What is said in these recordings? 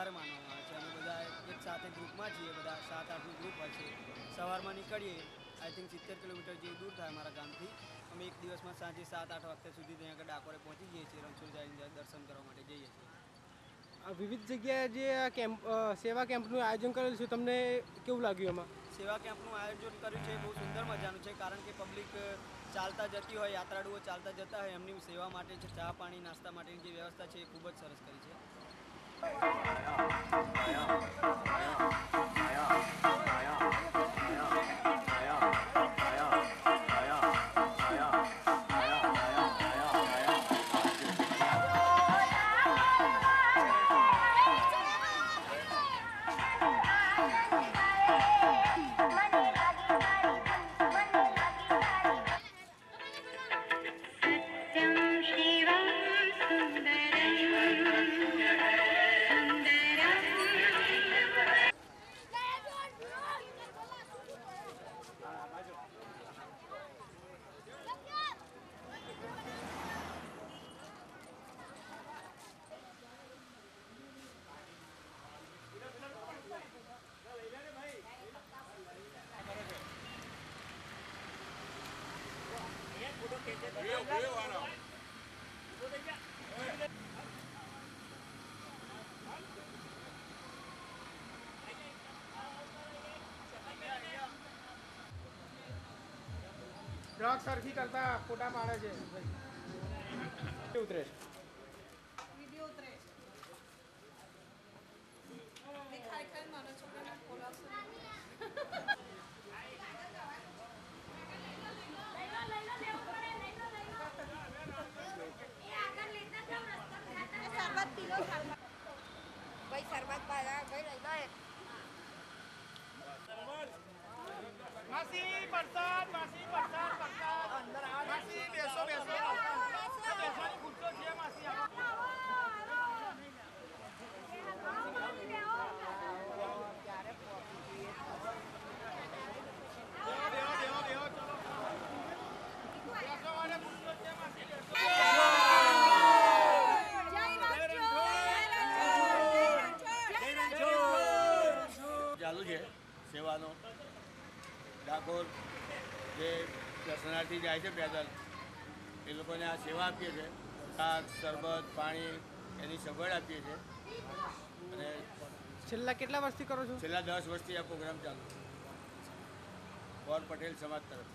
વધારે માનવામાં આવે છે. અમે બધા એક સાથે ગ્રુપમાં છીએ, બધા 7-8નું ગ્રુપ હોય છે. સવારમાં નીકળીએ, આઈ થિંક 70 કિલોમીટર જેવું દૂર થાય અમારા ગામથી. અમે એક દિવસમાં સાંજે 7-8 વાગ્યા સુધી ત્યાં આગળ ડાકોરે પહોંચી જઈએ છીએ. રણછોડરાયના દર્શન કરવા માટે જઈએ છીએ. વિવિધ જગ્યાએ જે આ કેમ્પ સેવા કેમ્પનું આયોજન કરેલું છે, તમને કેવું લાગ્યું એમાં? સેવા કેમ્પનું આયોજન કર્યું છે, બહુ સુંદર મજાનું છે. કારણ કે પબ્લિક ચાલતા જતી હોય, યાત્રાળુઓ ચાલતા જતા હોય, એમની સેવા માટે છે, ચા પાણી નાસ્તા માટેની જે વ્યવસ્થા છે એ ખૂબ જ સરસ કરી છે. ટ્રક સરખી કરતા ફોટા પાડે છે ઉતરે વિડિયો ઉતરે છે ખાઈ નાના છોકરાને ખોલાવશે શરબત પીલો ભાઈ શરબત ભાઈ લઈ લો માસી પ્રસાદ અંદર આ માસી બેસો બેસવાની ખુરશો છે માસી ચાલુ છે સેવાનો. ડાકોર જે દર્શનાર્થી જાય છે પેદલ, એ લોકોને આ સેવા આપીએ છીએ. શાક, શરબત, પાણી એની સગવડ આપીએ છીએ. અને છેલ્લા કેટલા વર્ષથી કરો છો? છેલ્લા 10 વર્ષથી આ પ્રોગ્રામ ચાલુ છે ગોર પટેલ સમાજ તરફથી.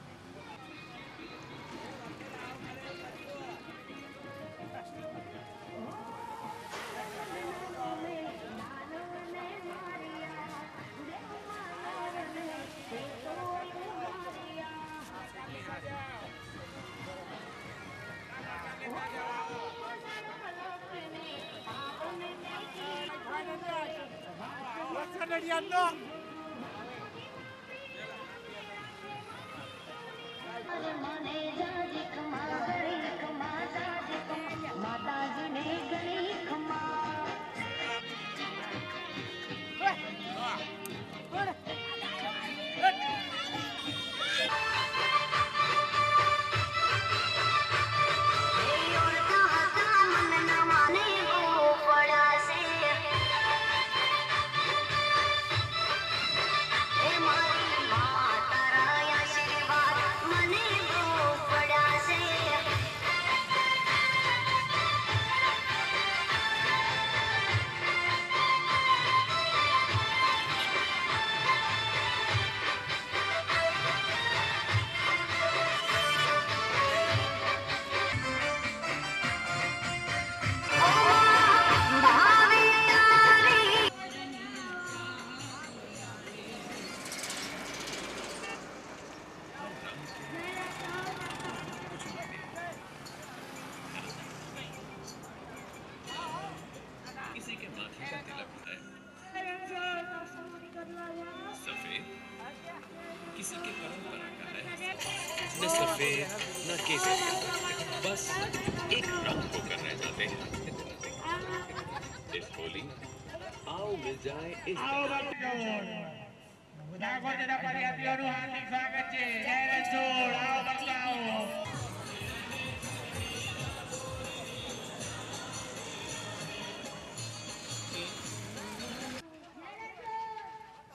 किसी की परंपरा का है न सफेद न केसरिया, बस एक रंग को करना चाहते हैं इस होली। आओ मिल जाए इस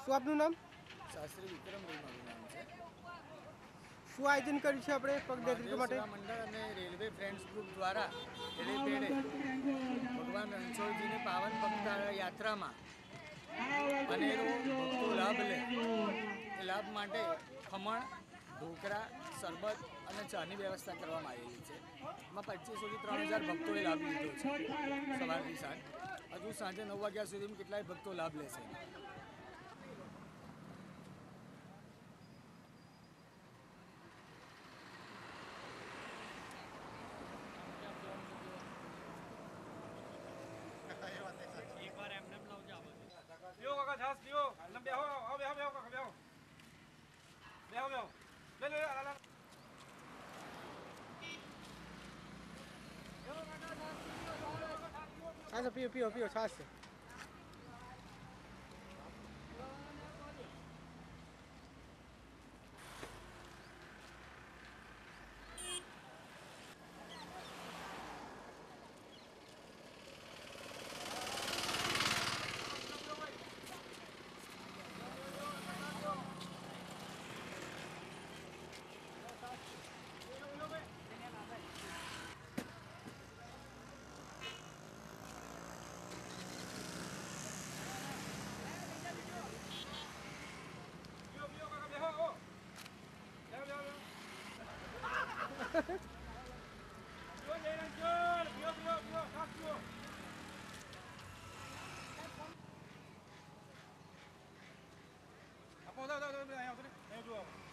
શું આપનું નામ? શાસ્ત્રી વિક્રમભાઈ મારું નામ છે. શું આયોજન કર્યું છે આપણે પગયાત્રીકો માટે? સેવા મંડળ અને રેલવે ફ્રેન્ડ્સ ગ્રુપ દ્વારા એડે પેડે ભગવાન રણછોડજીની પાવન પગપાળા યાત્રામાં અનેરો ભક્તો લાભ લે એ લાભ માટે ખમણ, ઢોકળા, શરબત અને ચાની વ્યવસ્થા કરવામાં આવેલી છે. એમાં 2500થી 3000 ભક્તોએ લાભ લીધો છે સવારથી સાંજ. હજુ સાંજે 9 વાગ્યા સુધીમાં કેટલાય ભક્તો લાભ લેશે. પીઓ કાકા છાસ પીઓ. એટલે બેહો આવો બેહો બેહો કાકા બેહો. બેહો બેહો. લે લે લે લે. હા સર પીઓ પીઓ પીઓ છાશ છે. પીઓ પીઓ કાકા બેહો આવો. બેહો બેહો બેહો. પીઓ જય રણછોડ. પીઓ પીઓ પીઓ છાસ પીઓ. આપો દો દો દો અહીંયા આવતો ને. અહીં જુઓ.